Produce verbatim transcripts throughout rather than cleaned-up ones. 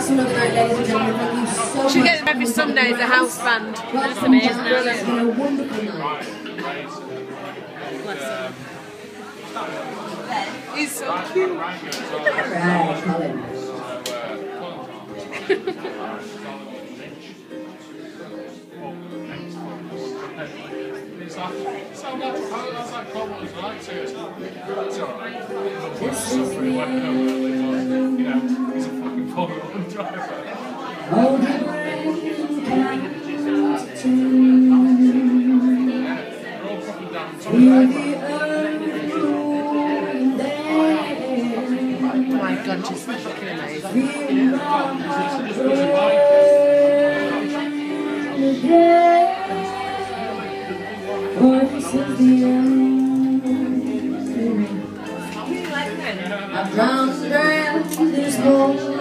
us another night, ladies and gentlemen. Thank you so much. She gets every Sunday as a house band. That's amazing. It's been a wonderful night. Bless him. He's so cute. Right, Colin. This is the end. Oh, the rain can feel the earth growing there. Oh my God, she's fucking amazing. Feel my heart burn again. For this is the end. I've drowned down this moment.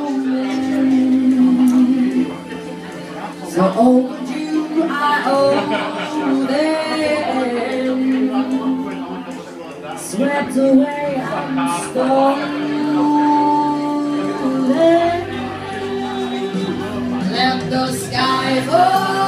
So overdue I owe them. Swept away I'm stolen. Let the sky fall.